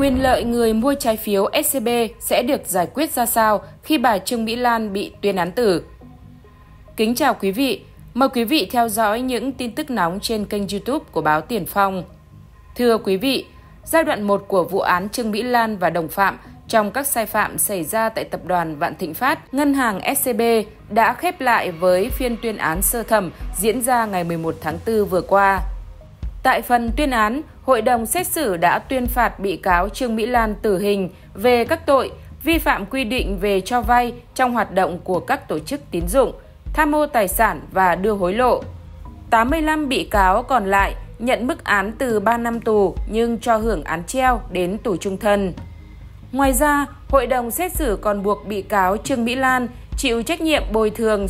Quyền lợi người mua trái phiếu SCB sẽ được giải quyết ra sao khi bà Trương Mỹ Lan bị tuyên án tử? Kính chào quý vị, mời quý vị theo dõi những tin tức nóng trên kênh YouTube của báo Tiền Phong. Thưa quý vị, giai đoạn 1 của vụ án Trương Mỹ Lan và đồng phạm trong các sai phạm xảy ra tại tập đoàn Vạn Thịnh Phát, ngân hàng SCB đã khép lại với phiên tuyên án sơ thẩm diễn ra ngày 11 tháng 4 vừa qua. Tại phần tuyên án, Hội đồng xét xử đã tuyên phạt bị cáo Trương Mỹ Lan tử hình về các tội vi phạm quy định về cho vay trong hoạt động của các tổ chức tín dụng, tham mô tài sản và đưa hối lộ. 85 bị cáo còn lại nhận mức án từ 3 năm tù nhưng cho hưởng án treo đến tù chung thân. Ngoài ra, Hội đồng xét xử còn buộc bị cáo Trương Mỹ Lan chịu trách nhiệm bồi thường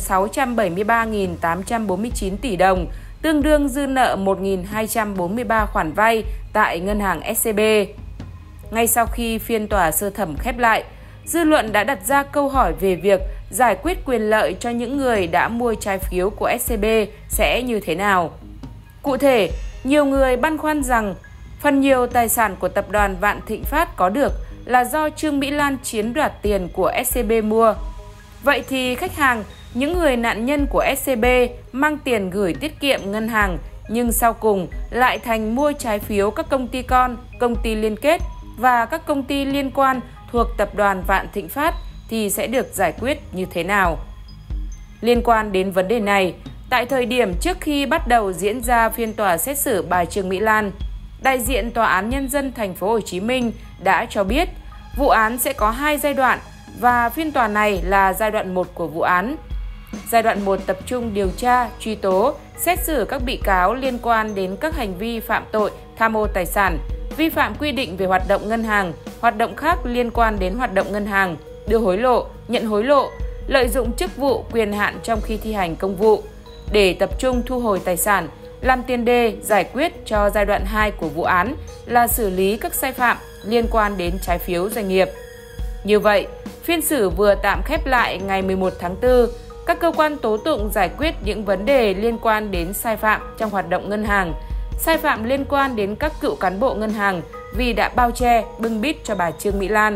673.849 tỷ đồng, tương đương dư nợ 1.243 khoản vay tại ngân hàng SCB. Ngay sau khi phiên tòa sơ thẩm khép lại, dư luận đã đặt ra câu hỏi về việc giải quyết quyền lợi cho những người đã mua trái phiếu của SCB sẽ như thế nào. Cụ thể, nhiều người băn khoăn rằng phần nhiều tài sản của tập đoàn Vạn Thịnh Phát có được là do Trương Mỹ Lan chiếm đoạt tiền của SCB mua. Vậy thì khách hàng, những người nạn nhân của SCB mang tiền gửi tiết kiệm ngân hàng nhưng sau cùng lại thành mua trái phiếu các công ty con, công ty liên kết và các công ty liên quan thuộc tập đoàn Vạn Thịnh Phát thì sẽ được giải quyết như thế nào? Liên quan đến vấn đề này, tại thời điểm trước khi bắt đầu diễn ra phiên tòa xét xử bà Trương Mỹ Lan, đại diện Tòa án Nhân dân Thành phố Hồ Chí Minh đã cho biết vụ án sẽ có 2 giai đoạn và phiên tòa này là giai đoạn 1 của vụ án. Giai đoạn 1 tập trung điều tra, truy tố, xét xử các bị cáo liên quan đến các hành vi phạm tội tham ô tài sản, vi phạm quy định về hoạt động ngân hàng, hoạt động khác liên quan đến hoạt động ngân hàng, đưa hối lộ, nhận hối lộ, lợi dụng chức vụ quyền hạn trong khi thi hành công vụ, để tập trung thu hồi tài sản, làm tiền đề giải quyết cho giai đoạn 2 của vụ án là xử lý các sai phạm liên quan đến trái phiếu doanh nghiệp. Như vậy, phiên xử vừa tạm khép lại ngày 11 tháng 4, các cơ quan tố tụng giải quyết những vấn đề liên quan đến sai phạm trong hoạt động ngân hàng, sai phạm liên quan đến các cựu cán bộ ngân hàng vì đã bao che, bưng bít cho bà Trương Mỹ Lan.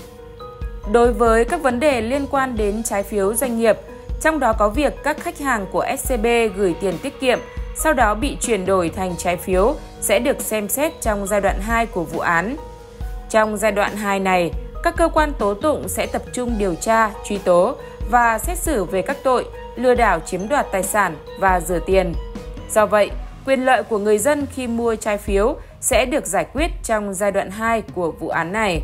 Đối với các vấn đề liên quan đến trái phiếu doanh nghiệp, trong đó có việc các khách hàng của SCB gửi tiền tiết kiệm, sau đó bị chuyển đổi thành trái phiếu sẽ được xem xét trong giai đoạn 2 của vụ án. Trong giai đoạn 2 này, các cơ quan tố tụng sẽ tập trung điều tra, truy tố và xét xử về các tội lừa đảo chiếm đoạt tài sản và rửa tiền. Do vậy, quyền lợi của người dân khi mua trái phiếu sẽ được giải quyết trong giai đoạn 2 của vụ án này.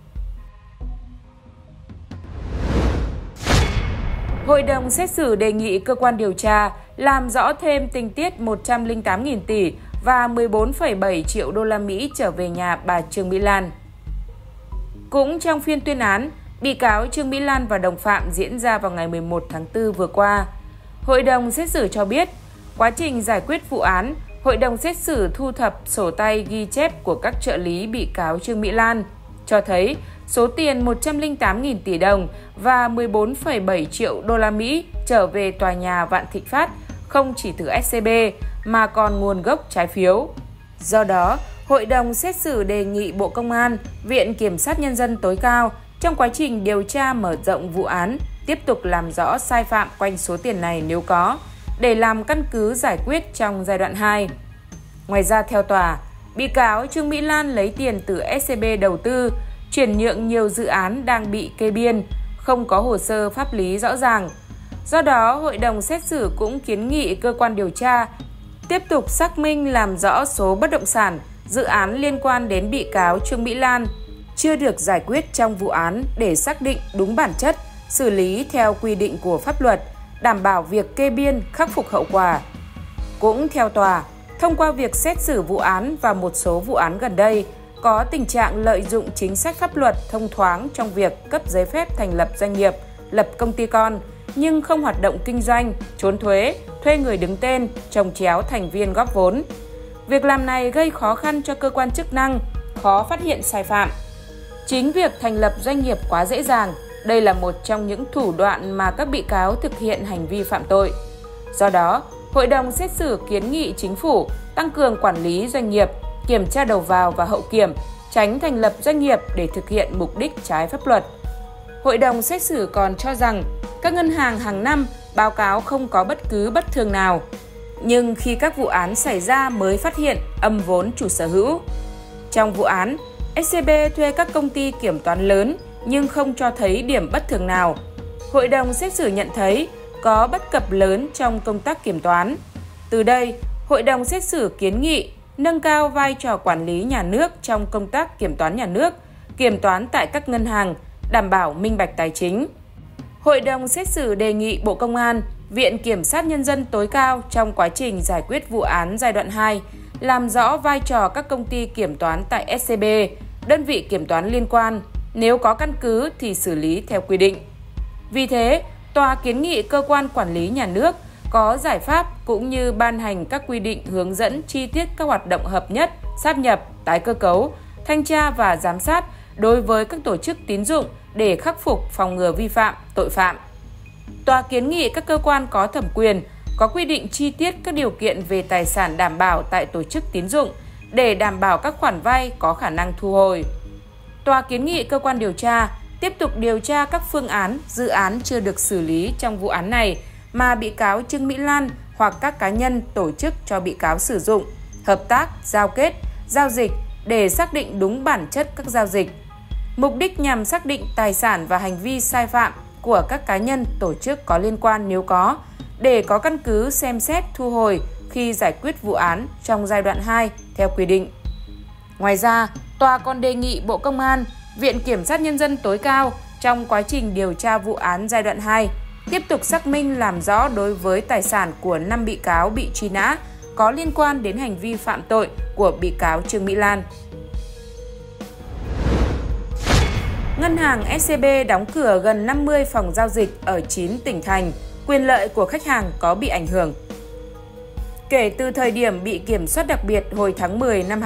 Hội đồng xét xử đề nghị cơ quan điều tra làm rõ thêm tình tiết 108.000 tỷ và 14,7 triệu đô la Mỹ trở về nhà bà Trương Mỹ Lan. Cũng trong phiên tuyên án, bị cáo Trương Mỹ Lan và đồng phạm diễn ra vào ngày 11 tháng 4 vừa qua. Hội đồng xét xử cho biết, quá trình giải quyết vụ án, hội đồng xét xử thu thập sổ tay ghi chép của các trợ lý bị cáo Trương Mỹ Lan, cho thấy số tiền 108.000 tỷ đồng và 14,7 triệu đô la Mỹ trở về tòa nhà Vạn Thịnh Phát không chỉ từ SCB mà còn nguồn gốc trái phiếu. Do đó, Hội đồng xét xử đề nghị Bộ Công an, Viện Kiểm sát Nhân dân tối cao trong quá trình điều tra mở rộng vụ án tiếp tục làm rõ sai phạm quanh số tiền này nếu có, để làm căn cứ giải quyết trong giai đoạn 2. Ngoài ra theo tòa, bị cáo Trương Mỹ Lan lấy tiền từ SCB đầu tư, chuyển nhượng nhiều dự án đang bị kê biên, không có hồ sơ pháp lý rõ ràng. Do đó, Hội đồng xét xử cũng kiến nghị cơ quan điều tra tiếp tục xác minh làm rõ số bất động sản, dự án liên quan đến bị cáo Trương Mỹ Lan chưa được giải quyết trong vụ án để xác định đúng bản chất, xử lý theo quy định của pháp luật, đảm bảo việc kê biên khắc phục hậu quả. Cũng theo tòa, thông qua việc xét xử vụ án và một số vụ án gần đây, có tình trạng lợi dụng chính sách pháp luật thông thoáng trong việc cấp giấy phép thành lập doanh nghiệp, lập công ty con, nhưng không hoạt động kinh doanh, trốn thuế, thuê người đứng tên, chồng chéo thành viên góp vốn. Việc làm này gây khó khăn cho cơ quan chức năng, khó phát hiện sai phạm. Chính việc thành lập doanh nghiệp quá dễ dàng, đây là một trong những thủ đoạn mà các bị cáo thực hiện hành vi phạm tội. Do đó, Hội đồng xét xử kiến nghị chính phủ tăng cường quản lý doanh nghiệp, kiểm tra đầu vào và hậu kiểm, tránh thành lập doanh nghiệp để thực hiện mục đích trái pháp luật. Hội đồng xét xử còn cho rằng các ngân hàng hàng năm báo cáo không có bất cứ bất thường nào, nhưng khi các vụ án xảy ra mới phát hiện âm vốn chủ sở hữu. Trong vụ án, SCB thuê các công ty kiểm toán lớn nhưng không cho thấy điểm bất thường nào. Hội đồng xét xử nhận thấy có bất cập lớn trong công tác kiểm toán. Từ đây, hội đồng xét xử kiến nghị nâng cao vai trò quản lý nhà nước trong công tác kiểm toán nhà nước, kiểm toán tại các ngân hàng, đảm bảo minh bạch tài chính. Hội đồng xét xử đề nghị Bộ Công an, Viện Kiểm sát Nhân dân tối cao trong quá trình giải quyết vụ án giai đoạn 2, làm rõ vai trò các công ty kiểm toán tại SCB, đơn vị kiểm toán liên quan, nếu có căn cứ thì xử lý theo quy định. Vì thế, tòa kiến nghị cơ quan quản lý nhà nước có giải pháp cũng như ban hành các quy định hướng dẫn chi tiết các hoạt động hợp nhất, sáp nhập, tái cơ cấu, thanh tra và giám sát đối với các tổ chức tín dụng để khắc phục phòng ngừa vi phạm, tội phạm. Tòa kiến nghị các cơ quan có thẩm quyền có quy định chi tiết các điều kiện về tài sản đảm bảo tại tổ chức tín dụng để đảm bảo các khoản vay có khả năng thu hồi. Tòa kiến nghị cơ quan điều tra tiếp tục điều tra các phương án, dự án chưa được xử lý trong vụ án này mà bị cáo Trương Mỹ Lan hoặc các cá nhân tổ chức cho bị cáo sử dụng, hợp tác, giao kết, giao dịch để xác định đúng bản chất các giao dịch. Mục đích nhằm xác định tài sản và hành vi sai phạm của các cá nhân tổ chức có liên quan nếu có, để có căn cứ xem xét thu hồi khi giải quyết vụ án trong giai đoạn 2 theo quy định. Ngoài ra, tòa còn đề nghị Bộ Công an, Viện Kiểm sát Nhân dân tối cao trong quá trình điều tra vụ án giai đoạn 2 tiếp tục xác minh làm rõ đối với tài sản của 5 bị cáo bị truy nã có liên quan đến hành vi phạm tội của bị cáo Trương Mỹ Lan. Ngân hàng SCB đóng cửa gần 50 phòng giao dịch ở 9 tỉnh thành, quyền lợi của khách hàng có bị ảnh hưởng. Kể từ thời điểm bị kiểm soát đặc biệt hồi tháng 10 năm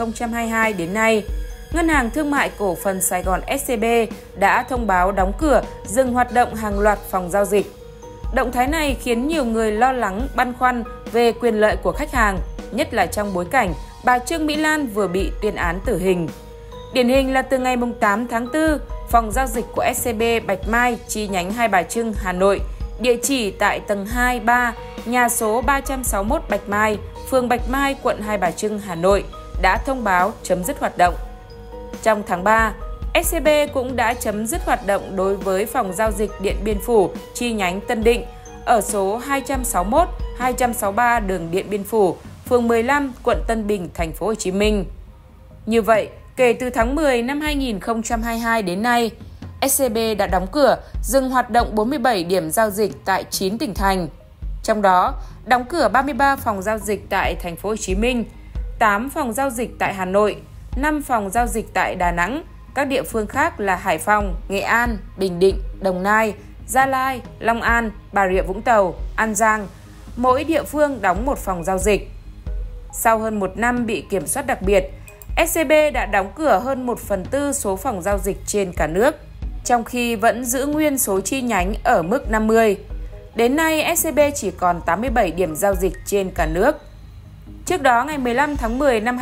2022 đến nay, Ngân hàng Thương mại Cổ phần Sài Gòn SCB đã thông báo đóng cửa, dừng hoạt động hàng loạt phòng giao dịch. Động thái này khiến nhiều người lo lắng, băn khoăn về quyền lợi của khách hàng, nhất là trong bối cảnh bà Trương Mỹ Lan vừa bị tuyên án tử hình. Điển hình là từ ngày 8 tháng 4, phòng giao dịch của SCB Bạch Mai chi nhánh Hai Bà Trưng, Hà Nội, địa chỉ tại tầng 2, 3, nhà số 361 Bạch Mai, phường Bạch Mai, quận Hai Bà Trưng, Hà Nội, đã thông báo chấm dứt hoạt động. Trong tháng 3, SCB cũng đã chấm dứt hoạt động đối với phòng giao dịch Điện Biên Phủ chi nhánh Tân Định ở số 261, 263 đường Điện Biên Phủ, phường 15, quận Tân Bình, thành phố Hồ Chí Minh. Như vậy, kể từ tháng 10 năm 2022 đến nay, SCB đã đóng cửa, dừng hoạt động 47 điểm giao dịch tại 9 tỉnh thành. Trong đó, đóng cửa 33 phòng giao dịch tại thành phố Hồ Chí Minh, 8 phòng giao dịch tại Hà Nội, 5 phòng giao dịch tại Đà Nẵng, các địa phương khác là Hải Phòng, Nghệ An, Bình Định, Đồng Nai, Gia Lai, Long An, Bà Rịa Vũng Tàu, An Giang. Mỗi địa phương đóng một phòng giao dịch. Sau hơn một năm bị kiểm soát đặc biệt, SCB đã đóng cửa hơn 1/4 số phòng giao dịch trên cả nước, trong khi vẫn giữ nguyên số chi nhánh ở mức 50. Đến nay, SCB chỉ còn 87 điểm giao dịch trên cả nước. Trước đó, ngày 15 tháng 10 năm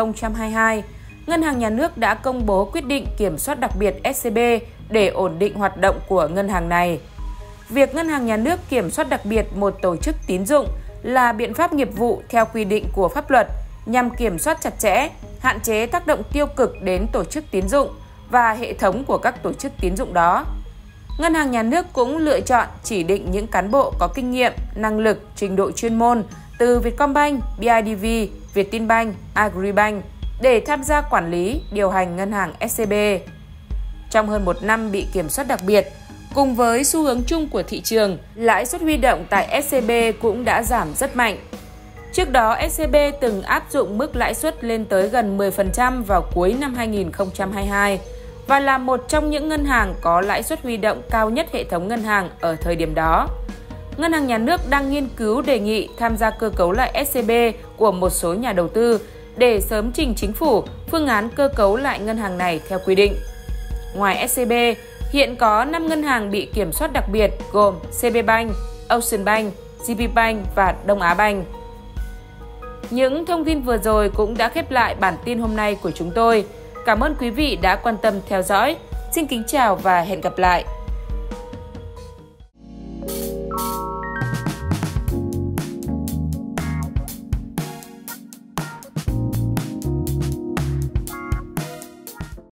2022, Ngân hàng Nhà nước đã công bố quyết định kiểm soát đặc biệt SCB để ổn định hoạt động của ngân hàng này. Việc Ngân hàng Nhà nước kiểm soát đặc biệt một tổ chức tín dụng là biện pháp nghiệp vụ theo quy định của pháp luật nhằm kiểm soát chặt chẽ, hạn chế tác động tiêu cực đến tổ chức tín dụng và hệ thống của các tổ chức tín dụng đó. Ngân hàng Nhà nước cũng lựa chọn chỉ định những cán bộ có kinh nghiệm, năng lực, trình độ chuyên môn từ Vietcombank, BIDV, Vietinbank, Agribank để tham gia quản lý, điều hành ngân hàng SCB. Trong hơn một năm bị kiểm soát đặc biệt, cùng với xu hướng chung của thị trường, lãi suất huy động tại SCB cũng đã giảm rất mạnh. Trước đó, SCB từng áp dụng mức lãi suất lên tới gần 10% vào cuối năm 2022 và là một trong những ngân hàng có lãi suất huy động cao nhất hệ thống ngân hàng ở thời điểm đó. Ngân hàng Nhà nước đang nghiên cứu đề nghị tham gia cơ cấu lại SCB của một số nhà đầu tư để sớm trình chính phủ phương án cơ cấu lại ngân hàng này theo quy định. Ngoài SCB, hiện có 5 ngân hàng bị kiểm soát đặc biệt gồm CB Bank, Ocean Bank, GP Bank và Đông Á Bank. Những thông tin vừa rồi cũng đã khép lại bản tin hôm nay của chúng tôi. Cảm ơn quý vị đã quan tâm theo dõi. Xin kính chào và hẹn gặp lại!